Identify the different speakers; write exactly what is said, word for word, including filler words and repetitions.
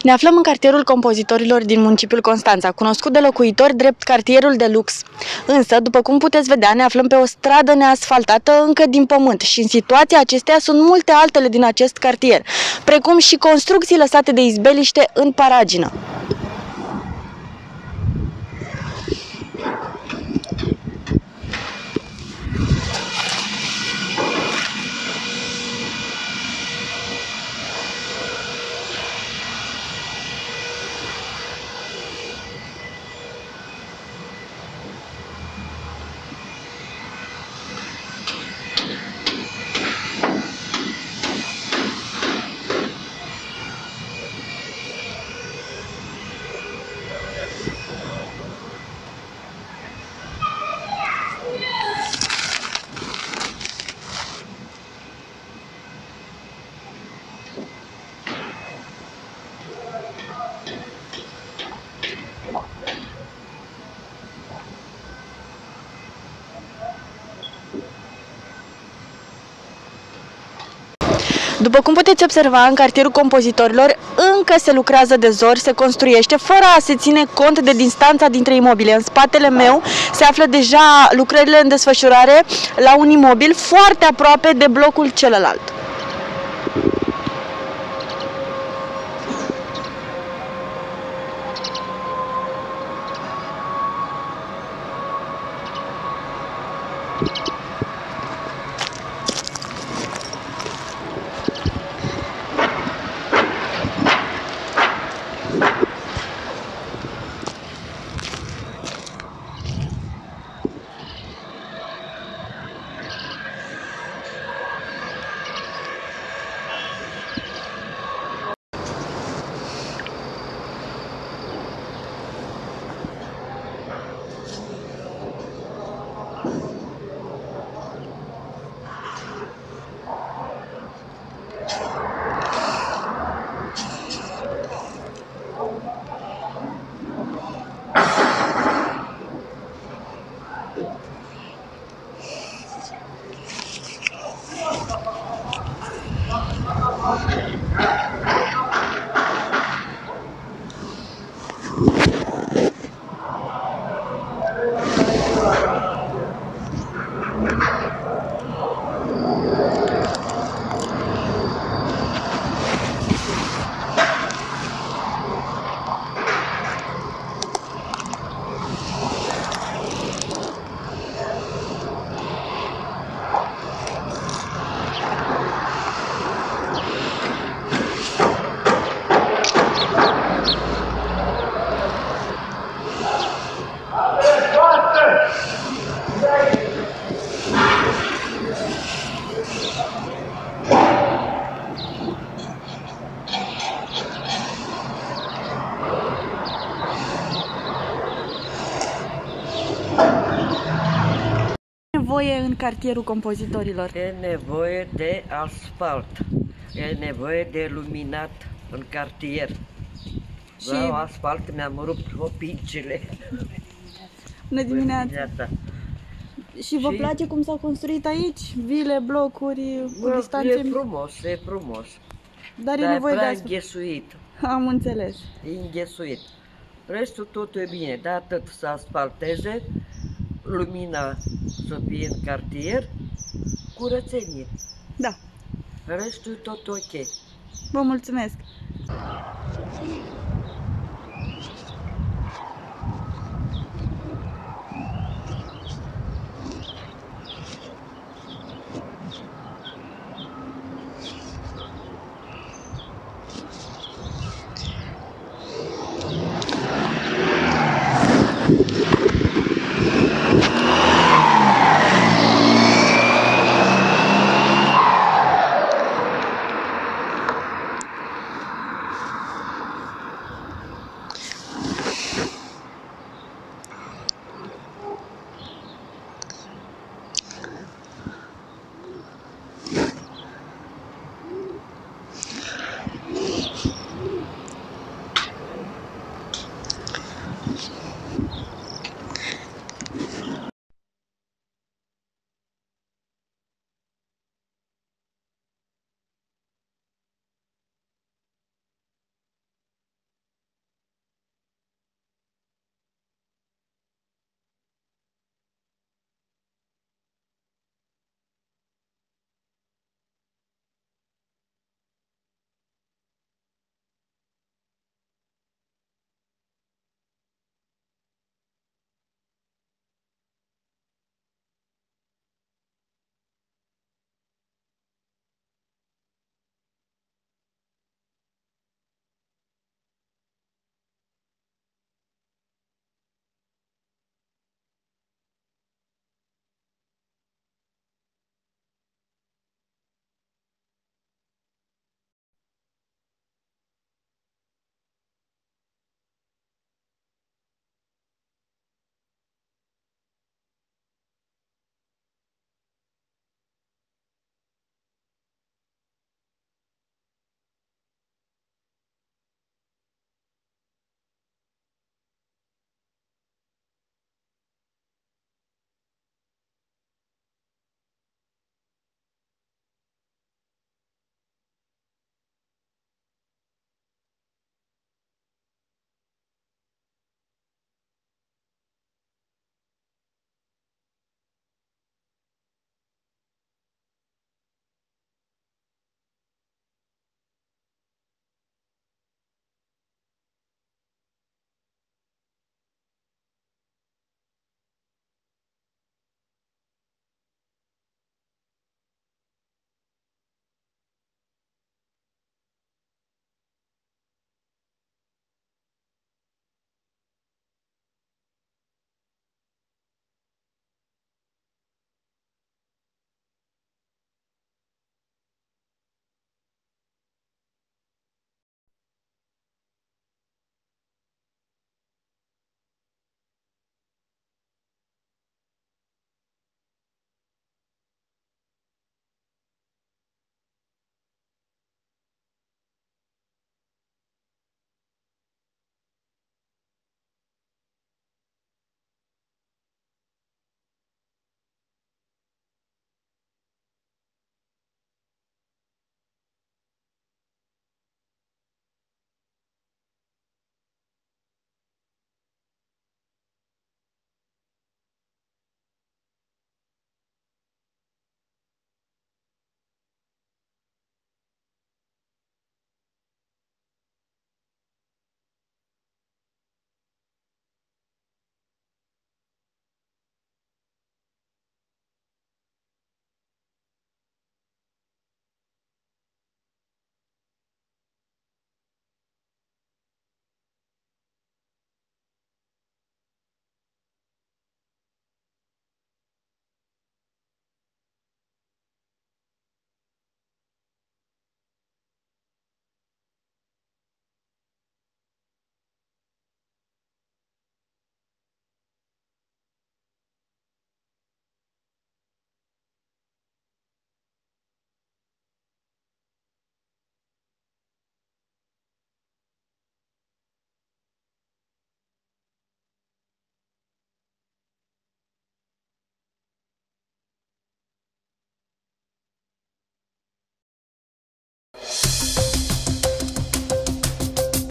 Speaker 1: Ne aflăm în cartierul Compozitorilor din municipiul Constanța, cunoscut de locuitori drept cartierul de lux. Însă, după cum puteți vedea, ne aflăm pe o stradă neasfaltată încă din pământ și în situația acesteia sunt multe altele din acest cartier, precum și construcții lăsate de izbeliște în paragină. După cum puteți observa, în cartierul Compozitorilor încă se lucrează de zor, se construiește, fără a se ține cont de distanța dintre imobile. În spatele meu se află deja lucrările în desfășurare la un imobil foarte aproape de blocul celălalt. Nevoie în cartierul Compozitorilor?
Speaker 2: E nevoie de asfalt, e nevoie de luminat în cartier. Și... Vreau asfalt, mi-am rupt opincile.
Speaker 1: Bună dimineața! Și vă și... place cum s-au construit aici? Vile, blocuri, cu distanțe?
Speaker 2: E frumos, e frumos.
Speaker 1: Dar, Dar e nevoie
Speaker 2: e prea
Speaker 1: de asfalt.
Speaker 2: înghesuit.
Speaker 1: Am înțeles.
Speaker 2: E înghesuit. Restul totul e bine, dar atât să asfalteze, lumina să fie în cartier, curățenie.
Speaker 1: Da.
Speaker 2: Restul e tot ok.
Speaker 1: Vă mulțumesc!